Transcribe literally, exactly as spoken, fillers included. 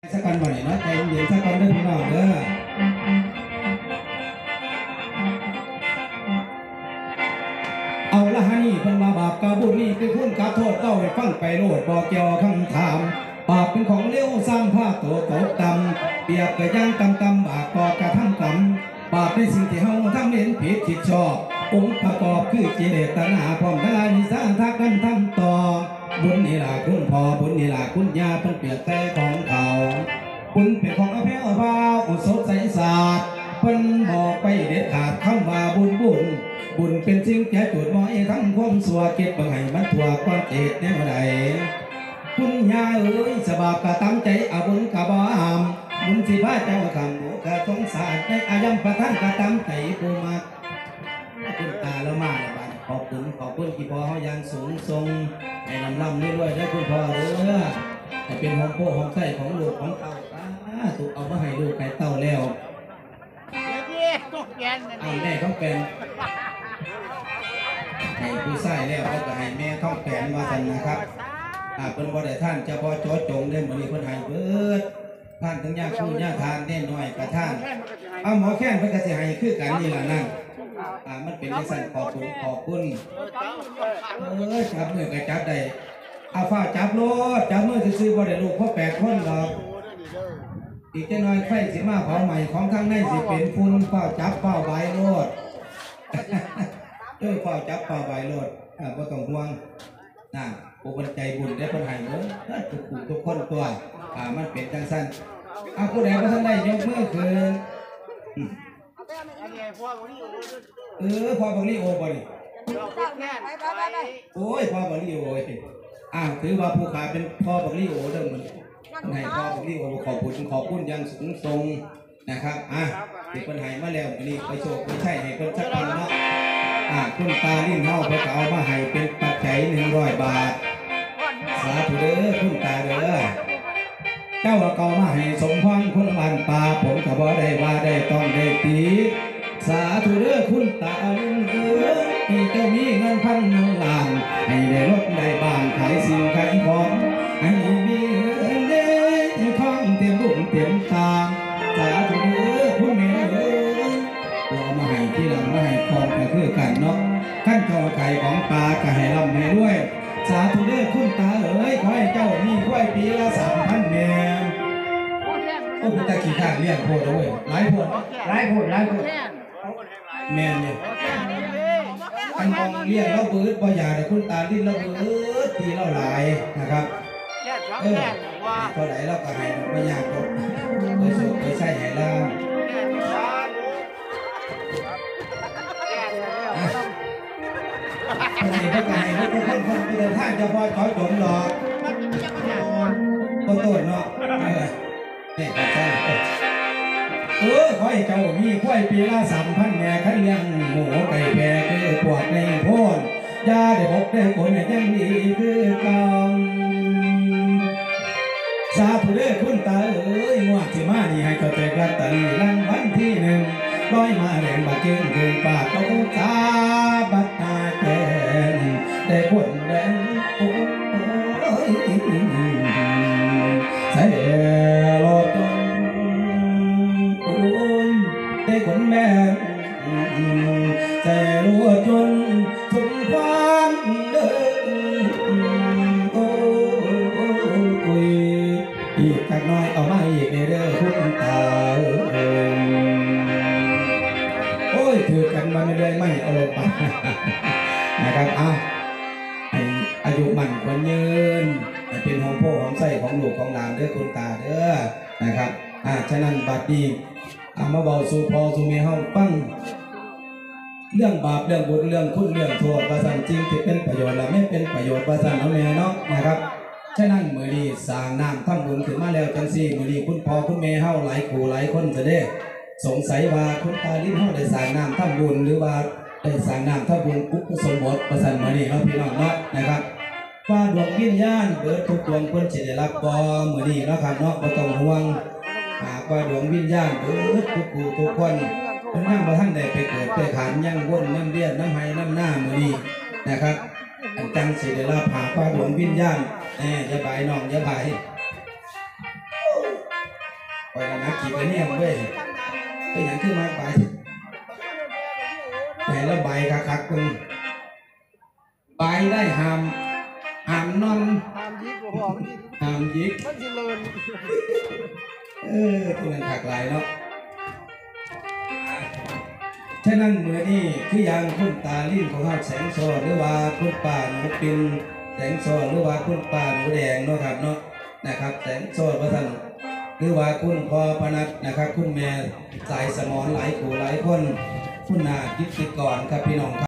สักกันบ่อยนะใจเย็นสักกันเด้อพี่น้องเด้อเอาละฮะนี่เป็นมาบาปกาบุญนี่คือคุณกาโทษเต้าให้ฟังไปโลดบ่เกี่ยวคำถามบาปเป็นของเลี้ยวซ้ำผ้าตัวตกต่ำเปียกกระย่างกำกำบาปก่อกระทำกำบาปเป็นสิ่งที่เฮาทำเห็นผิดผิดชอบองค์ประกอบคือกิเลสตัณหาพร้อมทั้งนิสัยทักกันทำต่อบุญนี่ล่ะคุณพ่อบุญนี่ล่ะคุณย่าเป็นเปียกแต่ของเขาบุญเป็นของอภัยอภาอุศใสศาสตร์เพิ่นบอกไปเด็ดขาดคำว่าบุญบุญบุญเป็นสิ่งแก่จุดมอยทั้งความสัวเก็บบังให้มันทั่วความเจตแนวใดคุณย่าเอ๋ยสบาบกะตั้งใจเอาบุญกะบ่อามบุญสิพาเจ้าคำโมกะสงสารในอายัมประทันกะตั้งใจผู้มักคุณตาละมาละบานขอบคุณขอบคุณที่พ่อเขายังสูงทรงให้ลำลำด้วยๆได้คุณพ่อเด้อให้เป็นห้องโป้ห้องไส้ของลูกของเต่าถูกเอามาให้ลูกไก่เต่าแล้วเอาแม่ท้องแปลนให้ผู้ใส่แล้วก็จะให้แม่ท้องแปลนมาสันนะครับอ่าเป็นบ่ได้ท่านเจ้าพ่อโจจงเล่นบริคนให้เบิดท่านทั้งยาคู่ยาทานแน่น้อยกระท่านเอาหมอแค้นเพื่อกระเสียให้คือกันนี่ล่ะนั่นอ่ามันเป็นสั่นขอบคุณขอบคุณเออจับมือกับจับได้เอาฝ้าจับโลดจับมือซื้อบ่ได้ลูกพ่อแปดคนหรอกอีกจะน้อยไฟสิมาเผาใหม่ของข้างในสิเป็นฝุ่นเฝ้าจับเฝ้าใบโลดเออเฝ้าจับเฝ้าใบโลดอ่าก็ต้องห่วงน่ะผู้บรรใจบุญได้คนให้เงินทุกผู้ทุกคนตัวอ่ามันเป็นจังสั้นอ่าผู้ใดก็ท่านได้ยกมือคืนเออพอบางลีโอบริโอ้ยพอบางลีโออ่าถือว่าผู้ขาเป็นพอบางลีโอเดิมมันให้พอบางลีโอขอบคุณขอบคุณยังสูงทรงนะครับอ่ะติดปัญหามาแล้วนี่ไปโชคไม่ใช่ให้คนชักพันเนาะอ่าคุณตาลิ้นเฮาเพื่อเอามาให้เป็นปัจจัยหนึ่งร้อยบาทสาธุเด้อคุณตาเด้อเจ้าเก่ามาให้สมพรคุณบันปาผมก็บ่ได้ว่าได้ต้องได้ตีสาธุเด้อคุณตาลิ้นเอ้ยให้เจ้ามีเงินพันเงินล้านให้ได้รถได้บ้านขายสิ่งขายของให้มีเงินได้ทองเต็มบุญเต็มตาสาธุเด้อคุณแม่เอ้ยตัวมาให้ที่หลังมาให้ของก็คือกันเนาะขั้นจอไก่ของปลาก็ให้ร่ำให้ด้วยสาธุเด้อคุณตาเอ๋ยขอให้เจ้ามีกล้วยปีละสามพันแม่โอ้คุณตาขี้ข้าเลี้ยงโพดด้วยหลายโพดหลายโพดหลายโพดแม่เนี่ยอันมองเลี้ยงเราเบิดบ่อยาแต่คุณตาลิ้นเราเบิดปีเราหลายนะครับเออเท่าไหร่เราก็ให้ไม่ยากหรอกโดยสุดโดยใช่ให้เราคนนี้ก็ไก่คนคนคนไปเดินทางจะพอจอยจมหรอกก็ต้นเนาะเนี่ยใช่เออขอให้เจ้ามีกล้วยปีละสามพันแม่ขันเลี้ยงหมูไก่แพะคือปวดในโพนยาได้พบได้ผลยังดีคือเก่าสาธุเด้อคุณตาเอ้ยงวดที่มานี่ให้เขาแจกลอตเตอรี่รางวัลที่หนึ่งร้อยมาแรงบาเก่งคือปากเขาตาบัดตาแก่ได้ผลแดงโอ้ยใส่รอจนโอ้ยได้ผลแม่ใส่รัวจนสมความเดินโอ้ยอีกจักน้อยเอามาอีกในเด้อคุณตาโอ้ยถือกันมาเรื่อยๆไม่เอาลงไปนะครับเอาให้อายุมันคนยืนเป็นห้องโพ่ห้องใส่ของลูกของหลานเด้อคุณตาเด้อนะครับอ่าฉะนั้นบัดนี้เอามาเบาสู่พอสู่เมียห้องปั้งเรื่องบาปเรื่องบุญเรื่องคุณเรื่องโทษประสันจริงที่เป็นประโยชน์และไม่เป็นประโยชน์ประสันเอาแม่เนาะนะครับฉะนั้นเมื่อนี้สร้างน้ำทำบุญขึ้นมาแล้วจังซี่เมื่อนี้คุณพ่อคุณแม่เฮาหลายคู่หลายคนจะได้สงสัยว่าคุณตาลิ้นเฮาได้สร้างน้ำทำบุญหรือว่าได้สร้างน้ำทำบุญกุศลบทประสันเมื่อนี้เนาะพี่น้องเนาะนะครับว่าดวงวิญญาณเบิดทุกดวงเพิ่นสิได้รับบ่เมื่อนี้เนาะครับเนาะบ่ต้องห่วงหากว่าดวงวิญญาณเบิดทุกผู้ทุกคนเพิ่นยังบ่ทันได้ไปเกิดไปขานยังวนน้ำเลี้ยนน้ำไหน้ำหน้ามื้อนี้นะครับจังสิได้รับหากว่าดวงวิญญาณแหมอย่าบายน้องอย่าบาย เไปแล้วนะขีดแล้วเนี่ยเว้ยเป็นอย่างขึ้นมาไปแต่ละใบคักๆคุณใบได้หามหามนอนหามยิกบ่พอหามยิกมันสิเลินเออตัวนั้นถักลายเนาะฉะนั้นเมื่อนี้คือยังคุณตาลิ้นของเขาแสงโซหรือว่าคุณป่าหนูปินแสงโซหรือว่าคุณป่าหนูแดงเนาะครับเนาะนะครับแสงโซพระท่านหรือว่าคุณพ่อพนัทนะครับคุณแม่สายสมอนหลายขู่หลายคนคุณนาคิดติดก่อนครับพี่น้อง